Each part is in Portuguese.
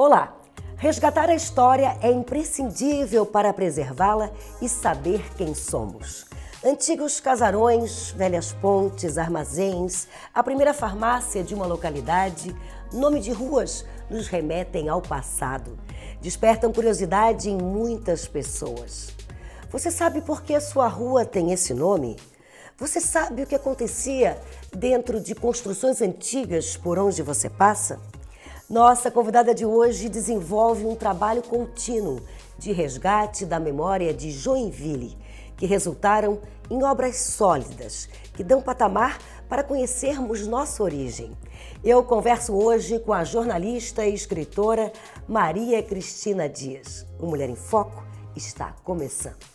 Olá! Resgatar a história é imprescindível para preservá-la e saber quem somos. Antigos casarões, velhas pontes, armazéns, a primeira farmácia de uma localidade, nome de ruas nos remetem ao passado. Despertam curiosidade em muitas pessoas. Você sabe por que a sua rua tem esse nome? Você sabe o que acontecia dentro de construções antigas por onde você passa? Nossa convidada de hoje desenvolve um trabalho contínuo de resgate da memória de Joinville, que resultaram em obras sólidas, que dão patamar para conhecermos nossa origem. Eu converso hoje com a jornalista e escritora Maria Cristina Dias. O Mulher em Foco está começando.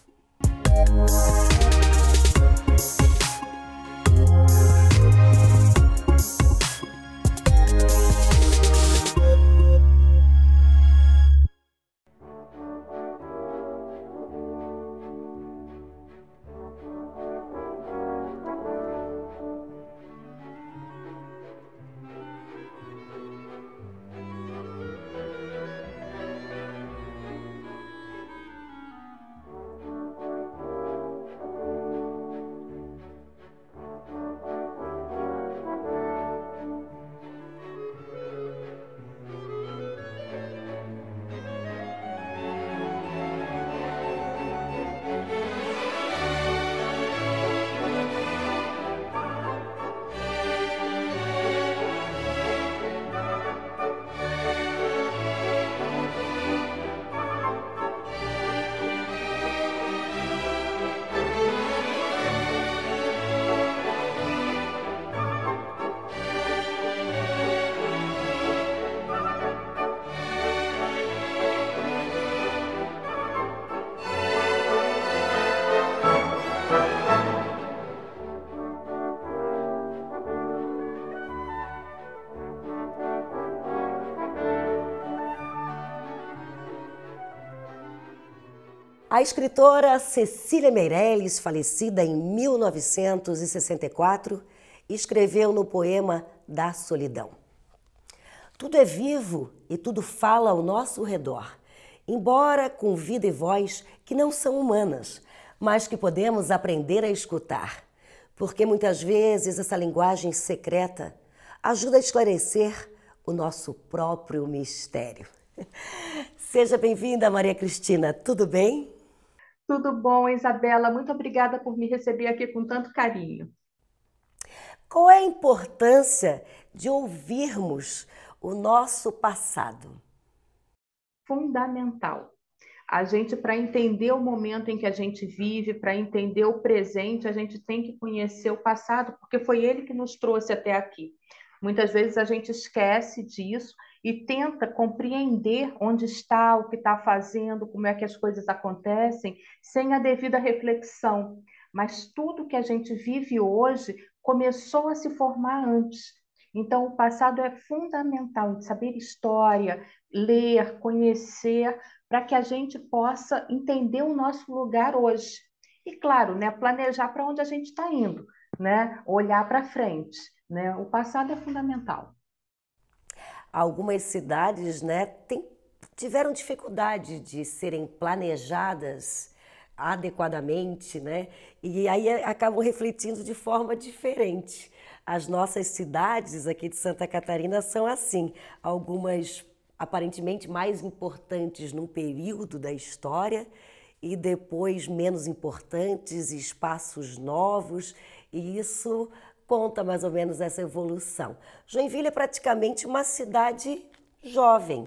A escritora Cecília Meirelles, falecida em 1964, escreveu no poema Da Solidão: tudo é vivo e tudo fala ao nosso redor, embora com vida e voz que não são humanas, mas que podemos aprender a escutar, porque muitas vezes essa linguagem secreta ajuda a esclarecer o nosso próprio mistério. Seja bem-vinda, Maria Cristina, tudo bem? Tudo bom, Isabela? Muito obrigada por me receber aqui com tanto carinho. Qual é a importância de ouvirmos o nosso passado? Fundamental. A gente, para entender o momento em que a gente vive, para entender o presente, a gente tem que conhecer o passado, porque foi ele que nos trouxe até aqui. Muitas vezes a gente esquece disso e tenta compreender onde está, o que está fazendo, como é que as coisas acontecem, sem a devida reflexão. Mas tudo que a gente vive hoje começou a se formar antes. Então, o passado é fundamental, saber história, ler, conhecer, para que a gente possa entender o nosso lugar hoje. E, claro, né, planejar para onde a gente está indo, né, olhar para frente. Né? O passado é fundamental. Algumas cidades, tiveram dificuldade de serem planejadas adequadamente, E aí acabam refletindo de forma diferente. As nossas cidades aqui de Santa Catarina são assim, algumas aparentemente mais importantes num período da história e depois menos importantes, espaços novos, e isso conta mais ou menos essa evolução. Joinville é praticamente uma cidade jovem,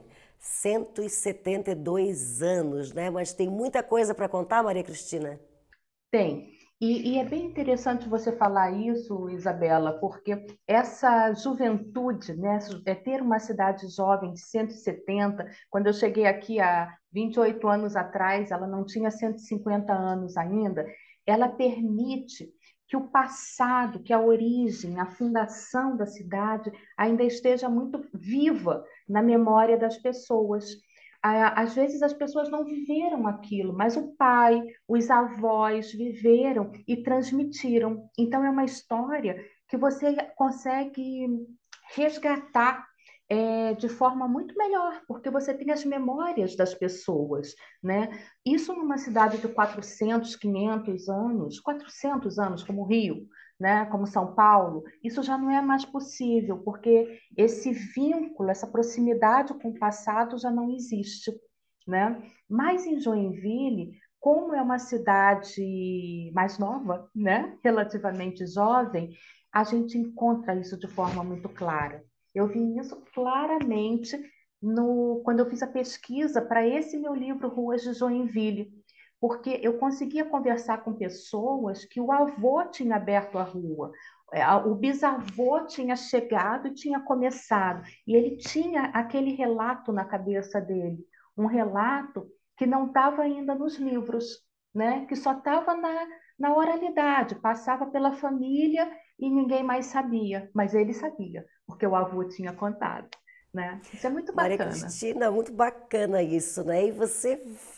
172 anos, Mas tem muita coisa para contar, Maria Cristina? Tem. E é bem interessante você falar isso, Isabela, porque essa juventude, né, é ter uma cidade jovem de 170, quando eu cheguei aqui há 28 anos atrás, ela não tinha 150 anos ainda, ela permite que o passado, que a origem, a fundação da cidade ainda esteja muito viva na memória das pessoas. Às vezes as pessoas não viveram aquilo, mas o pai, os avós viveram e transmitiram. Então é uma história que você consegue resgatar de forma muito melhor, porque você tem as memórias das pessoas, né? Isso numa cidade de 400, 500 anos, 400 anos como o Rio, né? Como São Paulo, isso já não é mais possível, porque esse vínculo, essa proximidade com o passado já não existe, né? Mas em Joinville, como é uma cidade mais nova, né? Relativamente jovem, a gente encontra isso de forma muito clara. Eu vi isso claramente quando eu fiz a pesquisa para esse meu livro, Ruas de Joinville, porque eu conseguia conversar com pessoas que o avô tinha aberto a rua, o bisavô tinha chegado e tinha começado, e ele tinha aquele relato na cabeça dele, um relato que não estava ainda nos livros, né? Que só estava na oralidade, passava pela família e ninguém mais sabia, mas ele sabia, porque o avô tinha contado, né? Isso é muito Maria bacana. Cristina, muito bacana isso, né? E você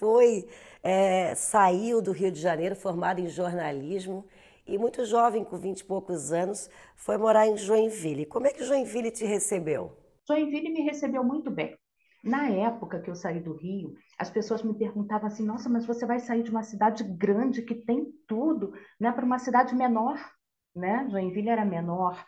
saiu do Rio de Janeiro formada em jornalismo e muito jovem, com 20 e poucos anos, foi morar em Joinville. Como é que Joinville te recebeu? Joinville me recebeu muito bem. Na época que eu saí do Rio, as pessoas me perguntavam assim: nossa, mas você vai sair de uma cidade grande que tem tudo, né, para uma cidade menor, né? Joinville era menor,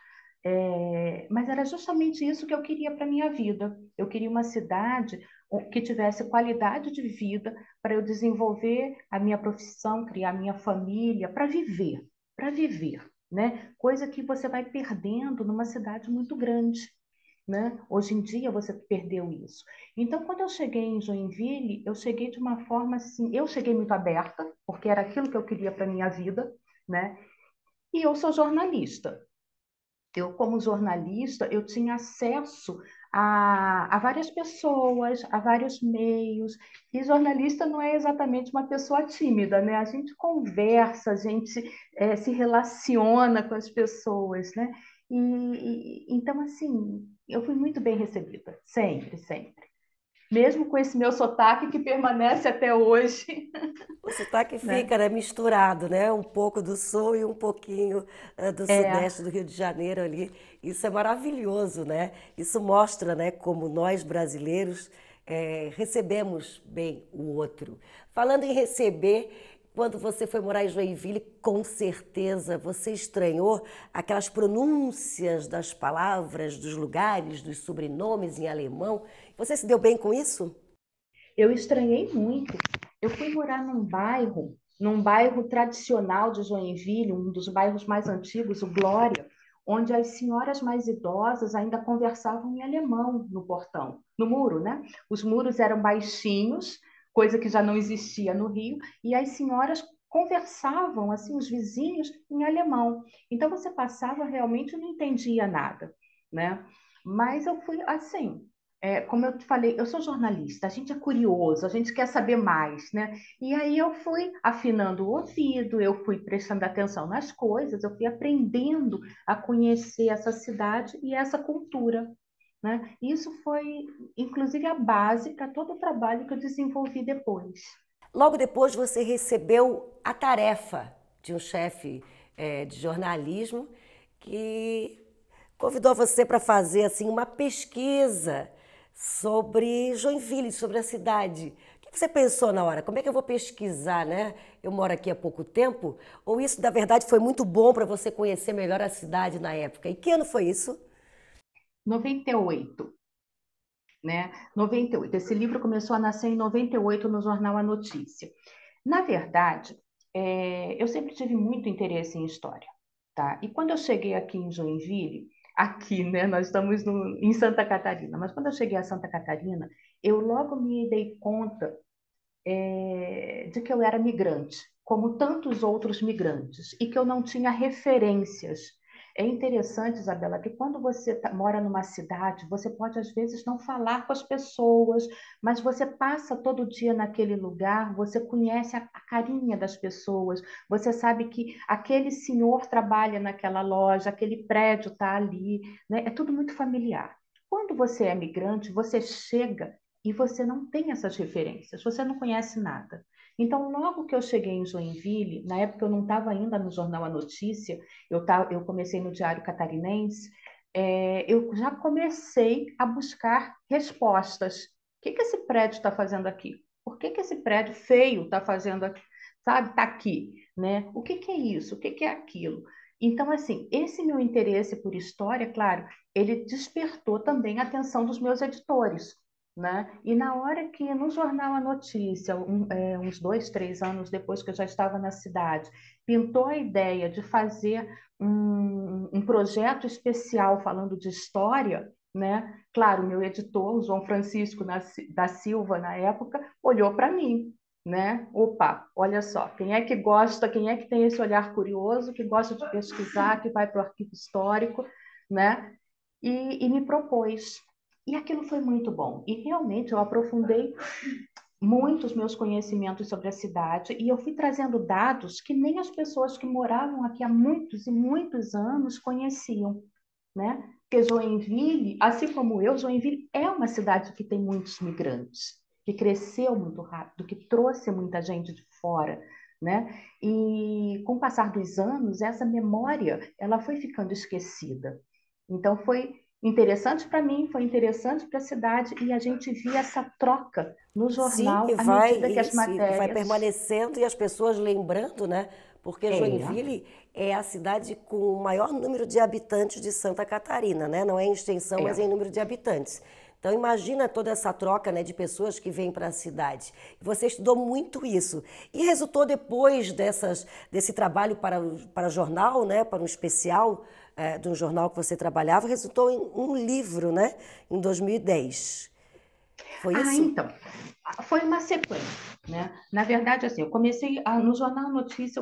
mas era justamente isso que eu queria para minha vida. Eu queria uma cidade que tivesse qualidade de vida para eu desenvolver a minha profissão, criar minha família, para viver, né? Coisa que você vai perdendo numa cidade muito grande, né? Hoje em dia você perdeu isso. Então, quando eu cheguei em Joinville, eu cheguei de uma forma assim, eu cheguei muito aberta, porque era aquilo que eu queria para minha vida, né? E eu sou jornalista. Eu, como jornalista, eu tinha acesso a várias pessoas, a vários meios. E jornalista não é exatamente uma pessoa tímida, né? A gente conversa, a gente se relaciona com as pessoas, né? Então, assim, eu fui muito bem recebida, sempre, sempre. Mesmo com esse meu sotaque que permanece até hoje, O sotaque né? fica, né, misturado, né? Um pouco do sul e um pouquinho do É, sudeste do Rio de Janeiro ali. Isso é maravilhoso, né? Isso mostra, né, como nós brasileiros recebemos bem o outro. Falando em receber, quando você foi morar em Joinville, com certeza você estranhou aquelas pronúncias das palavras, dos lugares, dos sobrenomes em alemão. Você se deu bem com isso? eu estranhei muito. Eu fui morar num bairro tradicional de Joinville, um dos bairros mais antigos, o Glória, onde as senhoras mais idosas ainda conversavam em alemão no portão, no muro, né? Os muros eram baixinhos, coisa que já não existia no Rio, e as senhoras conversavam, assim, os vizinhos, em alemão. Então você passava realmente e não entendia nada, né? Mas eu fui assim, como eu te falei, eu sou jornalista, a gente é curioso, a gente quer saber mais, né? E aí eu fui afinando o ouvido, eu fui prestando atenção nas coisas, eu fui aprendendo a conhecer essa cidade e essa cultura, né? Isso foi, inclusive, a base para todo o trabalho que eu desenvolvi depois. Logo depois você recebeu a tarefa de um chefe de jornalismo que convidou você para fazer assim uma pesquisa sobre Joinville, sobre a cidade. O que você pensou na hora? Como é que eu vou pesquisar, né? Eu moro aqui há pouco tempo. Ou isso, na verdade, foi muito bom para você conhecer melhor a cidade na época? E que ano foi isso? 98, né? 98. Esse livro começou a nascer em 98 no jornal A Notícia. Na verdade, eu sempre tive muito interesse em história, tá? E quando eu cheguei aqui em Joinville, aqui, né? Nós estamos em Santa Catarina, mas quando eu cheguei a Santa Catarina, eu logo me dei conta de que eu era migrante, como tantos outros migrantes, e que eu não tinha referências. É interessante, Isabela, que quando você mora numa cidade, você pode às vezes não falar com as pessoas, mas você passa todo dia naquele lugar, você conhece a carinha das pessoas, você sabe que aquele senhor trabalha naquela loja, aquele prédio está ali, né? É tudo muito familiar. Quando você é migrante, você chega e você não tem essas referências, você não conhece nada. Então, logo que eu cheguei em Joinville, na época eu não estava ainda no Jornal A Notícia, eu comecei no Diário Catarinense, eu já comecei a buscar respostas. O que que esse prédio está fazendo aqui? Por que que esse prédio feio está fazendo aqui? Sabe, está aqui, né? O que que é isso? O que que é aquilo? Então, assim, esse meu interesse por história, claro, ele despertou também a atenção dos meus editores, né? E na hora que no jornal A Notícia, uns 2, 3 anos depois que eu já estava na cidade, pintou a ideia de fazer um projeto especial falando de história, né? Claro, meu editor, o João Francisco da Silva, na época, olhou para mim, né? Opa, olha só, quem é que gosta, quem é que tem esse olhar curioso, que gosta de pesquisar, que vai para o arquivo histórico, né? E me propôs. E aquilo foi muito bom. E realmente eu aprofundei muito os meus conhecimentos sobre a cidade e eu fui trazendo dados que nem as pessoas que moravam aqui há muitos e muitos anos conheciam, né? Porque Joinville, assim como eu, Joinville é uma cidade que tem muitos migrantes, que cresceu muito rápido, que trouxe muita gente de fora, né? E com o passar dos anos, essa memória, ela foi ficando esquecida. Então foi interessante para mim, foi interessante para a cidade e a gente via essa troca no Sim, jornal à medida que as e vai matérias. permanecendo e as pessoas lembrando, né? Porque É, Joinville é a cidade com o maior número de habitantes de Santa Catarina, né? Não é em extensão, mas é. em número de habitantes. Então imagina toda essa troca, né, de pessoas que vêm para a cidade. Você estudou muito isso e resultou depois desse trabalho para jornal, né, para um especial de um jornal que você trabalhava, resultou em um livro, né, em 2010. Foi isso? Então, foi uma sequência, né? Na verdade, assim, eu comecei no Jornal Notícia,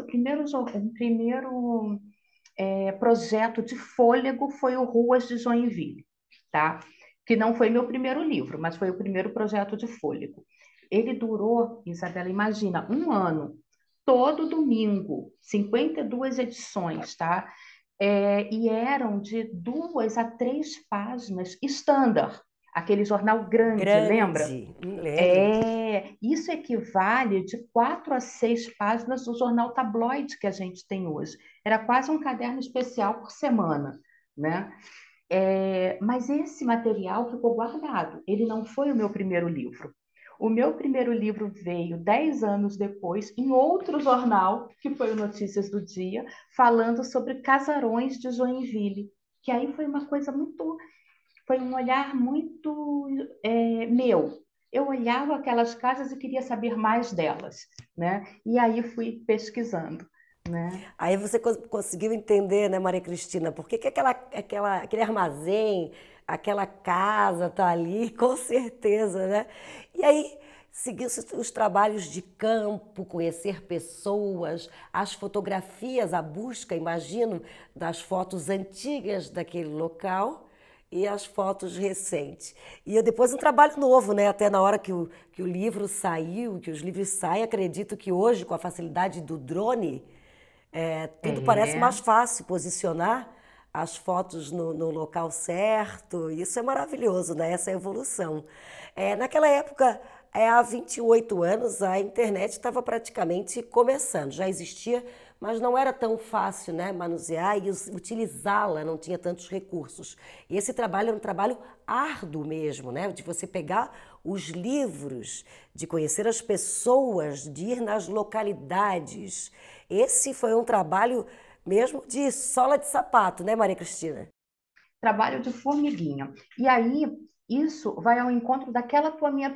o primeiro projeto de fôlego foi o Ruas de Joinville, tá? Que não foi meu primeiro livro, mas foi o primeiro projeto de fôlego. Ele durou, Isabela, imagina, um ano, todo domingo, 52 edições, tá? E eram de 2 a 3 páginas, standard, aquele jornal grande, lembra? Grande, lembro. Isso equivale de 4 a 6 páginas do jornal tabloide que a gente tem hoje. Era quase um caderno especial por semana, né? Mas esse material ficou guardado. Ele não foi o meu primeiro livro. O meu primeiro livro veio 10 anos depois, em outro jornal, que foi o Notícias do Dia, falando sobre casarões de Joinville. Que aí foi uma coisa muito, foi um olhar muito meu. Eu olhava aquelas casas e queria saber mais delas, né? E aí fui pesquisando, né? Aí você conseguiu entender, né, Maria Cristina, por que que aquele armazém, aquela casa tá ali, com certeza, né? E aí seguiu os trabalhos de campo, conhecer pessoas, as fotografias, a busca, imagino, das fotos antigas daquele local e as fotos recentes. E depois um trabalho novo, né? Até na hora que o livro saiu, que os livros saem, acredito que hoje, com a facilidade do drone, tudo parece É, mais fácil posicionar as fotos no local certo. Isso é maravilhoso, né? Essa evolução. Naquela época, há 28 anos, a internet estava praticamente começando. Já existia, mas não era tão fácil, né, manusear e utilizá-la, não tinha tantos recursos. E esse trabalho era um trabalho árduo mesmo, né? De você pegar os livros, de conhecer as pessoas, de ir nas localidades. Esse foi um trabalho mesmo de sola de sapato, né, Maria Cristina? trabalho de formiguinha. E aí, isso vai ao encontro daquela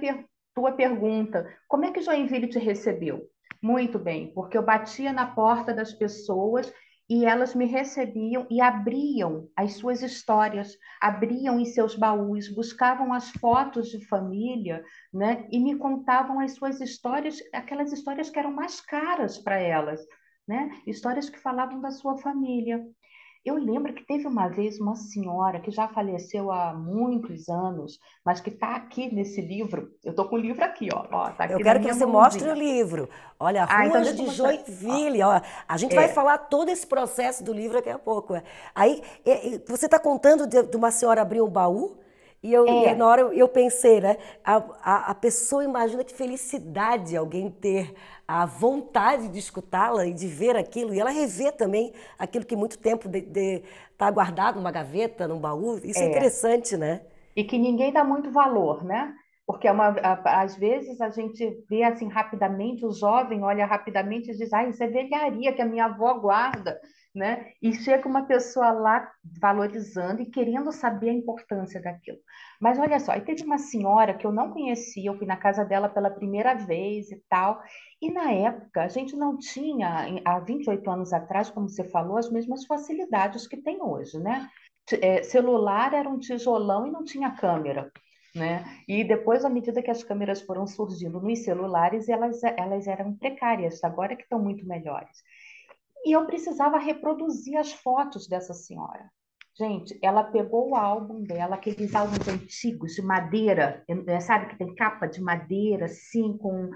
tua pergunta. Como é que Joinville te recebeu? Muito bem, porque eu batia na porta das pessoas e elas me recebiam e abriam as suas histórias, abriam em seus baús, buscavam as fotos de família, né? E me contavam as suas histórias, aquelas histórias que eram mais caras para elas, né? Histórias que falavam da sua família. Eu lembro que teve uma vez uma senhora que já faleceu há muitos anos, mas que está aqui nesse livro. Eu estou com o livro aqui, ó, está Eu aqui na quero que minha você mostre o mãozinha. livro. Olha, Então Ruas deixa eu de mostrar. Ó, Joinville. Ó, a gente vai é, falar todo esse processo do livro daqui a pouco. Aí, você está contando de uma senhora abrir um baú E na É, hora eu pensei, né? A pessoa imagina que felicidade alguém ter a vontade de escutá-la e de ver aquilo, e ela rever também aquilo que muito tempo tá guardado numa gaveta, num baú. Isso é é. interessante, né? E que ninguém dá muito valor, né? Porque às vezes a gente vê assim rapidamente, o jovem olha rapidamente e diz, ah, isso é velharia que a minha avó guarda, né? E chega uma pessoa lá valorizando e querendo saber a importância daquilo. Mas olha só, aí teve uma senhora que eu não conhecia, eu fui na casa dela pela primeira vez e tal, e na época a gente não tinha, há 28 anos atrás, como você falou, as mesmas facilidades que tem hoje, né? Celular era um tijolão e não tinha câmera, né? E depois, à medida que as câmeras foram surgindo nos celulares, elas eram precárias, agora que estão muito melhores. E eu precisava reproduzir as fotos dessa senhora. Gente, ela pegou o álbum dela, aqueles álbuns antigos de madeira, sabe, que tem capa de madeira, assim, com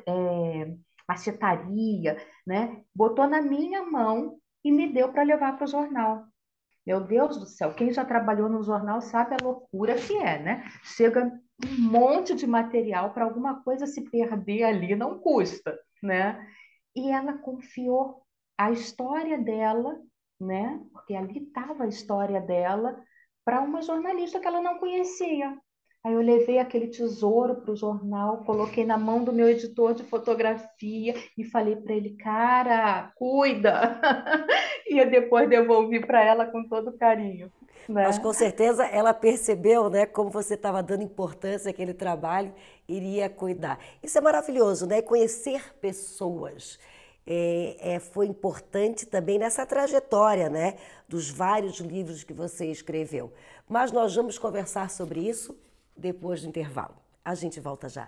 machetaria, né? Botou na minha mão e me deu para levar para o jornal. Meu Deus do céu, quem já trabalhou no jornal sabe a loucura que é, né? Chega um monte de material para alguma coisa se perder ali, não custa, né? E ela confiou a história dela, né? Porque ali estava a história dela para uma jornalista que ela não conhecia. Aí eu levei aquele tesouro para o jornal, coloquei na mão do meu editor de fotografia e falei para ele, cara, cuida! E depois devolvi para ela com todo carinho, Mas né? com certeza ela percebeu, né, como você estava dando importância àquele trabalho, iria cuidar. Isso é maravilhoso, né? Conhecer pessoas. Foi importante também nessa trajetória, né, dos vários livros que você escreveu. Mas nós vamos conversar sobre isso depois do intervalo. A gente volta já.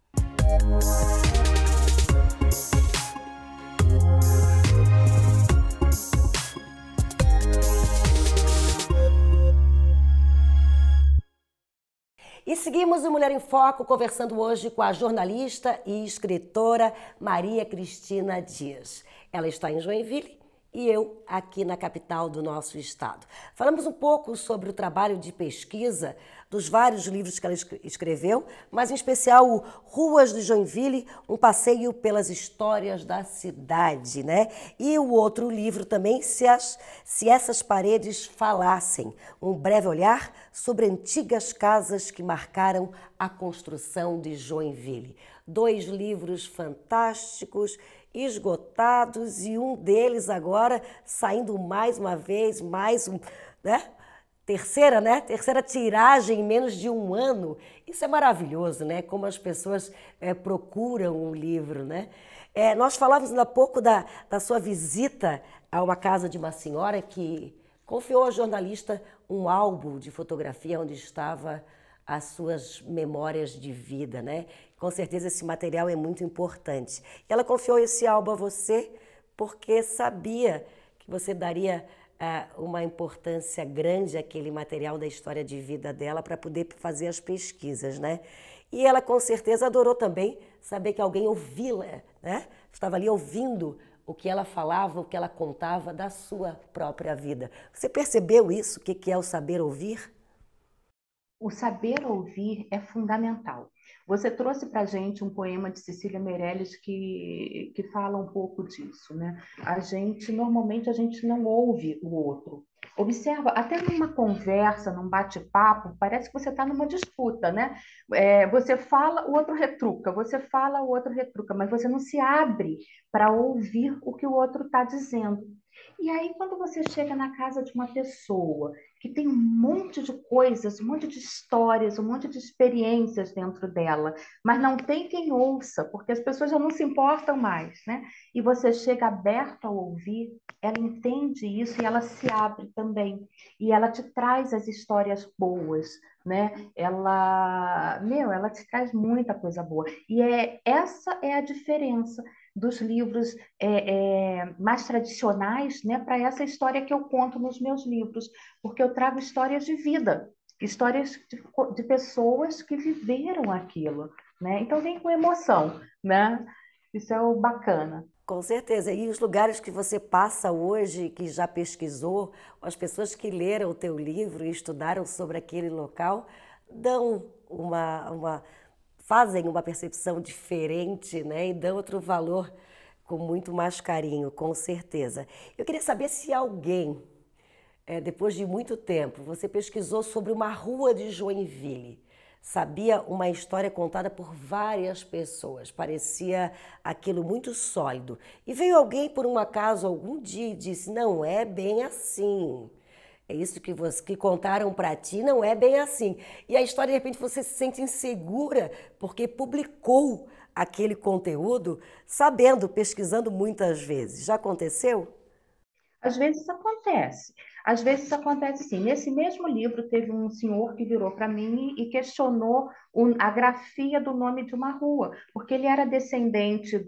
E seguimos o Mulher em Foco conversando hoje com a jornalista e escritora Maria Cristina Dias. Ela está em Joinville e eu aqui na capital do nosso estado. Falamos um pouco sobre o trabalho de pesquisa dos vários livros que ela escreveu, mas em especial o Ruas de Joinville, um passeio pelas histórias da cidade, né? E o outro livro também, Se Essas Paredes Falassem, um breve olhar sobre antigas casas que marcaram a construção de Joinville. 2 livros fantásticos, esgotados, e um deles agora saindo mais uma vez, né? Terceira tiragem em menos de um ano. Isso é maravilhoso, né? Como as pessoas procuram o livro, né? Nós falávamos há pouco da sua visita a uma casa de uma senhora que confiou à jornalista um álbum de fotografia onde estava as suas memórias de vida, né? Com certeza esse material é muito importante. Ela confiou esse álbum a você porque sabia que você daria uma importância grande àquele material da história de vida dela para poder fazer as pesquisas, né? E ela com certeza adorou também saber que alguém ouvi-la, né? Estava ali ouvindo o que ela falava, o que ela contava da sua própria vida. Você percebeu isso? O que é o saber ouvir? O saber ouvir é fundamental. Você trouxe para a gente um poema de Cecília Meirelles que fala um pouco disso, né? Normalmente, a gente não ouve o outro. Observa, até numa conversa, num bate-papo, parece que você está numa disputa, né? Você fala, o outro retruca, você fala, o outro retruca, mas você não se abre para ouvir o que o outro está dizendo. E aí, quando você chega na casa de uma pessoa que tem um monte de coisas, um monte de histórias, um monte de experiências dentro dela, mas não tem quem ouça, porque as pessoas já não se importam mais, né? E você chega aberto ao ouvir, ela entende isso e ela se abre também. E ela te traz as histórias boas, né? Ela te traz muita coisa boa. E essa é a diferença dos livros mais tradicionais, né, para essa história que eu conto nos meus livros, porque eu trago histórias de vida, histórias de pessoas que viveram aquilo, né? Então vem com emoção, né? Isso é o bacana. Com certeza. E os lugares que você passa hoje, que já pesquisou, as pessoas que leram o teu livro e estudaram sobre aquele local, dão fazem uma percepção diferente, né? E dão outro valor com muito mais carinho, com certeza. Eu queria saber se alguém, depois de muito tempo, você pesquisou sobre uma rua de Joinville. Sabia uma história contada por várias pessoas, parecia aquilo muito sólido. E veio alguém, por um acaso, algum dia e disse: não é bem assim. É isso que contaram para ti, não é bem assim. E a história, de repente, você se sente insegura porque publicou aquele conteúdo sabendo, pesquisando muitas vezes. Já aconteceu? Às vezes acontece sim. Nesse mesmo livro, teve um senhor que virou para mim e questionou a grafia do nome de uma rua, porque ele era descendente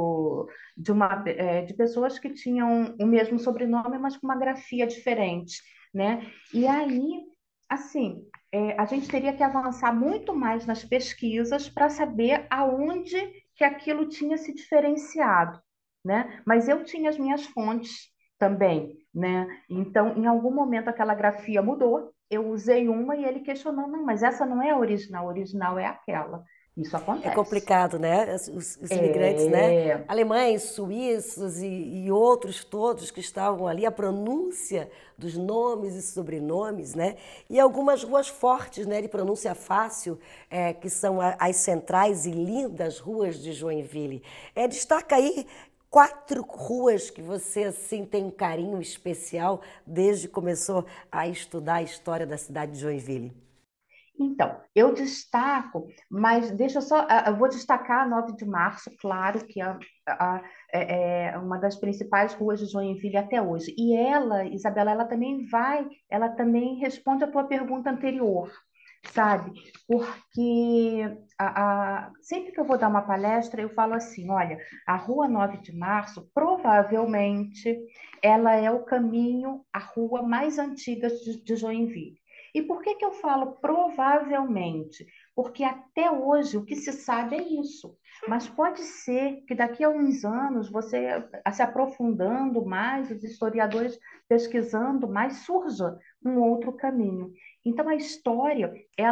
de pessoas que tinham o mesmo sobrenome, mas com uma grafia diferente, né? E aí, assim, a gente teria que avançar muito mais nas pesquisas para saber aonde que aquilo tinha se diferenciado, né? Mas eu tinha as minhas fontes também, né? Então, em algum momento aquela grafia mudou, eu usei uma e ele questionou, não, mas essa não é a original é aquela. Isso É acontece. complicado, né? Os imigrantes, né? É, Alemães, suíços e outros todos que estavam ali, a pronúncia dos nomes e sobrenomes, né? E algumas ruas fortes, né? De pronúncia fácil, que são as centrais e lindas ruas de Joinville. Destaca aí 4 ruas que você assim tem um carinho especial desde que começou a estudar a história da cidade de Joinville. então, eu destaco, mas deixa eu só, eu vou destacar a 9 de março, claro, que a- é uma das principais ruas de Joinville até hoje. E ela, Isabela, ela também responde à tua pergunta anterior, sabe? Porque sempre que eu vou dar uma palestra, eu falo assim, olha, a Rua 9 de Março, provavelmente, ela é o caminho, a rua mais antiga de Joinville. E por que que eu falo provavelmente? Porque até hoje o que se sabe é isso. Mas pode ser que daqui a uns anos, você se aprofundando mais, os historiadores pesquisando mais, surja um outro caminho. Então a história,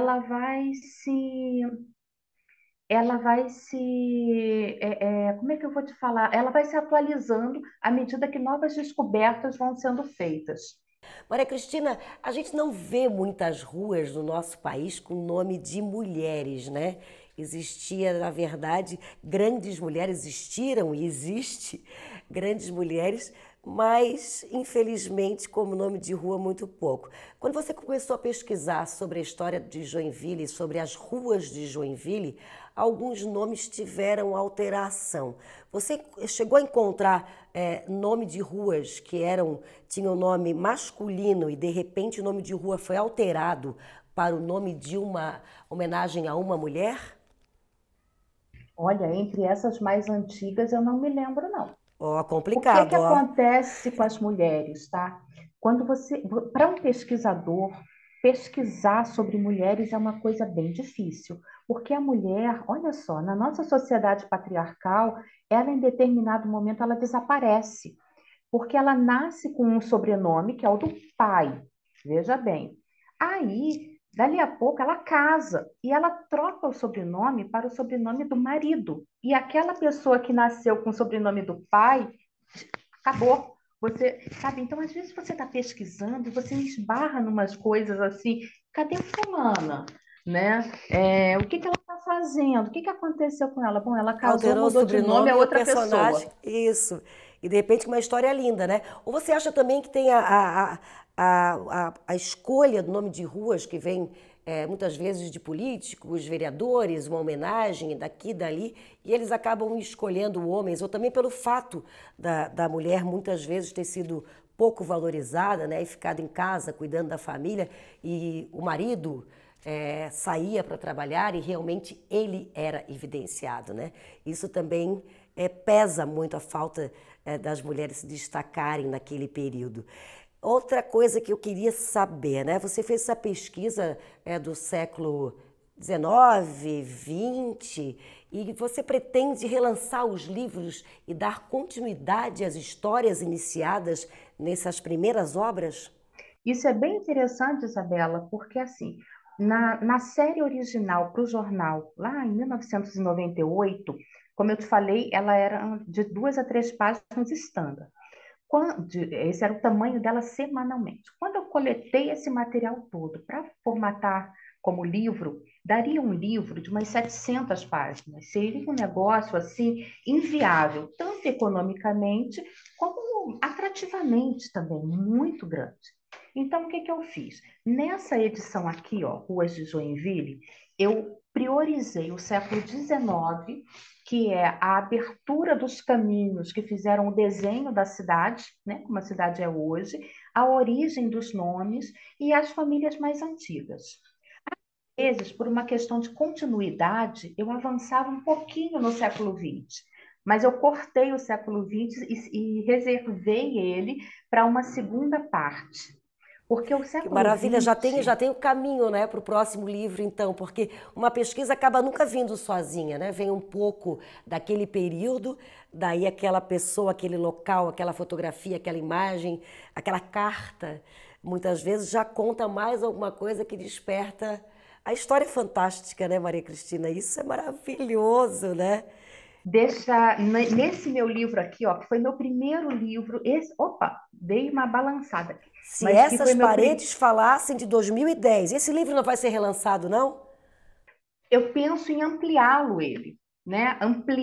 como é que eu vou te falar? Ela vai se atualizando à medida que novas descobertas vão sendo feitas. Maria Cristina, a gente não vê muitas ruas no nosso país com nome de mulheres, né? Existia, na verdade, grandes mulheres, existiram e existe grandes mulheres, mas infelizmente como nome de rua muito pouco. Quando você começou a pesquisar sobre a história de Joinville, sobre as ruas de Joinville, alguns nomes tiveram alteração. Você chegou a encontrar nome de ruas que tinham nome masculino e de repente o nome de rua foi alterado para o nome de uma homenagem a uma mulher? Olha, entre essas mais antigas, eu não me lembro, não. Ó, O que que complicado, ó. acontece com as mulheres, tá? Para um pesquisador, pesquisar sobre mulheres é uma coisa bem difícil, porque a mulher, olha só, na nossa sociedade patriarcal, ela em determinado momento ela desaparece, porque ela nasce com um sobrenome que é o do pai. Veja bem. Aí, dali a pouco, ela casa e ela troca o sobrenome para o sobrenome do marido. E aquela pessoa que nasceu com o sobrenome do pai, acabou. Você, sabe? Então, às vezes você está pesquisando e você esbarra numas coisas assim. Cadê fulana? Né? O que que ela está fazendo? O que que aconteceu com ela? Bom, ela casou, Alterou o mudou de nome, é sobrenome e o outra pessoa. personagem. Isso. E de repente uma história linda, né? Ou você acha também que tem a escolha do nome de ruas que vem muitas vezes de políticos, vereadores, uma homenagem daqui e dali, e eles acabam escolhendo homens, ou também pelo fato da mulher muitas vezes ter sido pouco valorizada, né? E ficado em casa cuidando da família, e o marido saía para trabalhar e realmente ele era evidenciado, né? Isso também pesa muito a falta das mulheres se destacarem naquele período. Outra coisa que eu queria saber, né? Você fez essa pesquisa do século XIX, XX, e você pretende relançar os livros e dar continuidade às histórias iniciadas nessas primeiras obras? Isso é bem interessante, Isabela, porque assim, Na série original para o jornal, lá em 1998, como eu te falei, ela era de 2 a 3 páginas estándar. Esse era o tamanho dela semanalmente. Quando eu coletei esse material todo para formatar como livro, daria um livro de umas 700 páginas. Seria um negócio assim inviável, tanto economicamente como atrativamente também, muito grande. Então, o que que eu fiz? Nessa edição aqui, ó, Ruas de Joinville, eu priorizei o século XIX, que é a abertura dos caminhos que fizeram o desenho da cidade, né, como a cidade é hoje, a origem dos nomes e as famílias mais antigas. Às vezes, por uma questão de continuidade, eu avançava um pouquinho no século XX, mas eu cortei o século XX e reservei ele para uma segunda parte. Porque o Que século maravilha, já XX tem o caminho, né, para o próximo livro, então, porque uma pesquisa acaba nunca vindo sozinha, né? Vem um pouco daquele período, daí aquela pessoa, aquele local, aquela fotografia, aquela imagem, aquela carta, muitas vezes já conta mais alguma coisa que desperta a história fantástica, né, Maria Cristina? Isso é maravilhoso, né? nesse meu livro aqui, ó, que foi meu primeiro livro, opa, dei uma balançada, Se mas que foi essas meu paredes falassem de 2010, esse livro não vai ser relançado, não? eu penso em ampliá-lo ele, né?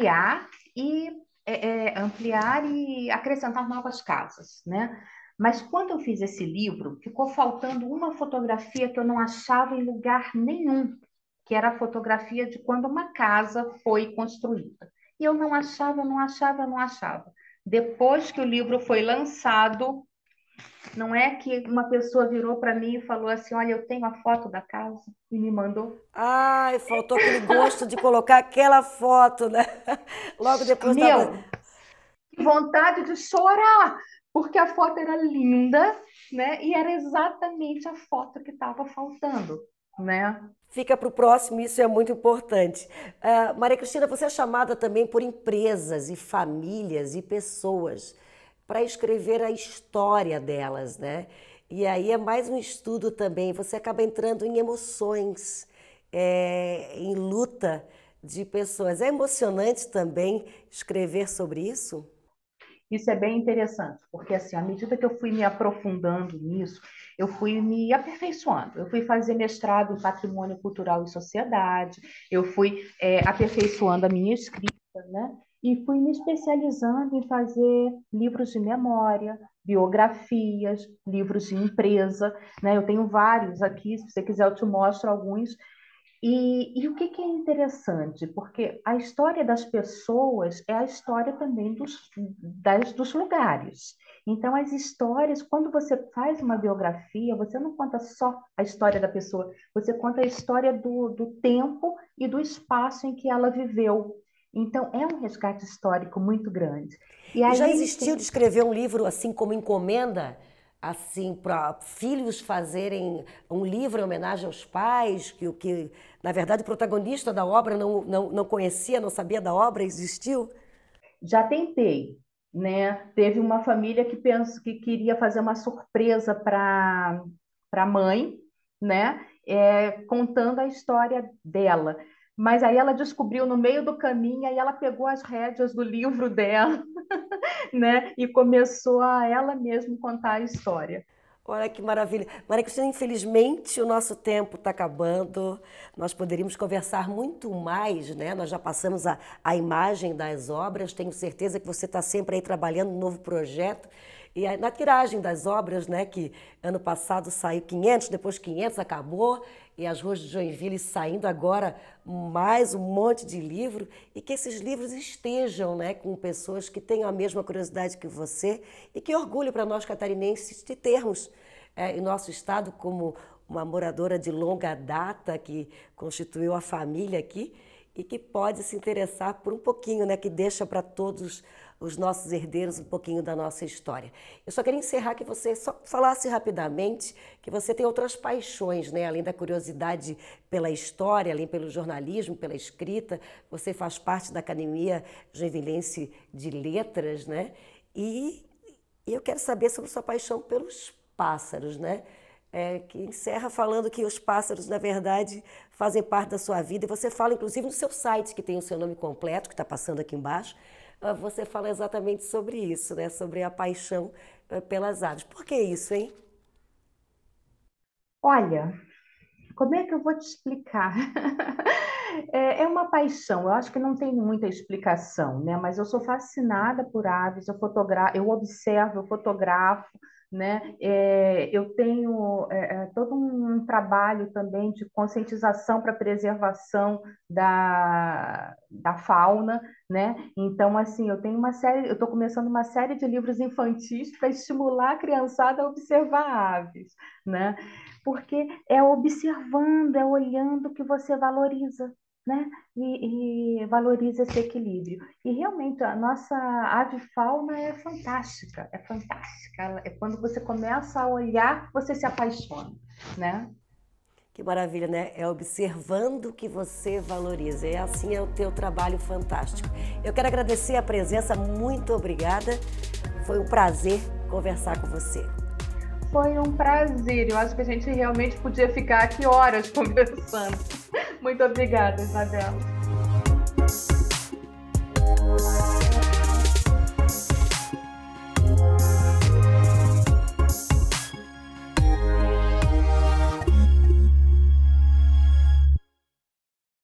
Ampliar e acrescentar novas casas, né? Mas quando eu fiz esse livro, ficou faltando uma fotografia que eu não achava em lugar nenhum, que era a fotografia de quando uma casa foi construída. E eu não achava, não achava, não achava. Depois que o livro foi lançado, não é que uma pessoa virou para mim e falou assim: Olha, eu tenho a foto da casa e me mandou. Ai, faltou aquele gosto de colocar aquela foto, né? Logo depois estava. Meu, que vontade de chorar, porque a foto era linda, né? E era exatamente a foto que estava faltando, né? Fica para o próximo, isso é muito importante. Maria Cristina, você é chamada também por empresas e famílias e pessoas para escrever a história delas, né? E aí é mais um estudo também. Você acaba entrando em emoções, em luta de pessoas. É emocionante também escrever sobre isso? Isso é bem interessante, porque assim, à medida que eu fui me aprofundando nisso, eu fui me aperfeiçoando. Eu fui fazer mestrado em patrimônio cultural e sociedade, eu fui aperfeiçoando a minha escrita, né? E fui me especializando em fazer livros de memória, biografias, livros de empresa, né? Eu tenho vários aqui, se você quiser eu te mostro alguns. E o que que é interessante? Porque a história das pessoas é a história também dos lugares. Então, as histórias, quando você faz uma biografia, você não conta só a história da pessoa, você conta a história do tempo e do espaço em que ela viveu. Então, é um resgate histórico muito grande. E E já aí existiu de tem. escrever um livro assim como encomenda, assim para filhos fazerem um livro em homenagem aos pais, que na verdade o protagonista da obra não conhecia, não sabia da obra, existiu? Já tentei, né? Teve uma família que pensa que queria fazer uma surpresa para a mãe, né? Contando a história dela. Mas aí ela descobriu no meio do caminho, aí ela pegou as rédeas do livro dela, né? E começou a ela mesma contar a história. Olha que maravilha. Maria Cristina, infelizmente o nosso tempo está acabando. Nós poderíamos conversar muito mais, né? Nós já passamos a imagem das obras. Tenho certeza que você está sempre aí trabalhando um novo projeto. E na tiragem das obras, né? Que ano passado saiu 500, depois 500 acabou. E as ruas de Joinville saindo agora mais um monte de livro. E que esses livros estejam, né? Com pessoas que tenham a mesma curiosidade que você. E que orgulho para nós catarinenses de termos em nosso estado como uma moradora de longa data que constituiu a família aqui e que pode se interessar por um pouquinho, né, que deixa para todos os nossos herdeiros um pouquinho da nossa história. Eu só queria encerrar que você só falasse rapidamente que você tem outras paixões, né, além da curiosidade pela história, além pelo jornalismo, pela escrita, você faz parte da Academia Joinvilense de Letras, né? E eu quero saber sobre sua paixão pelos pássaros, né? que encerra falando que os pássaros, na verdade, fazem parte da sua vida. E você fala, inclusive, no seu site, que tem o seu nome completo, que está passando aqui embaixo, você fala exatamente sobre isso, né? Sobre a paixão pelas aves. Por que isso, hein? Olha, como é que eu vou te explicar? É uma paixão, eu acho que não tem muita explicação, né? Mas eu sou fascinada por aves, eu observo, eu fotografo, né? Eu tenho todo um trabalho também de conscientização para preservação da fauna, né? Então, assim, eu estou começando uma série de livros infantis para estimular a criançada a observar aves, né? Porque é observando, é olhando que você valoriza, né? E valoriza esse equilíbrio. E realmente a nossa avifauna é fantástica, é fantástica. É quando você começa a olhar, você se apaixona, né? Que maravilha, né? É observando que você valoriza. É assim, é o teu trabalho fantástico. Eu quero agradecer a presença, muito obrigada. Foi um prazer conversar com você. Foi um prazer. Eu acho que a gente realmente podia ficar aqui horas conversando. Muito obrigada, Isabela.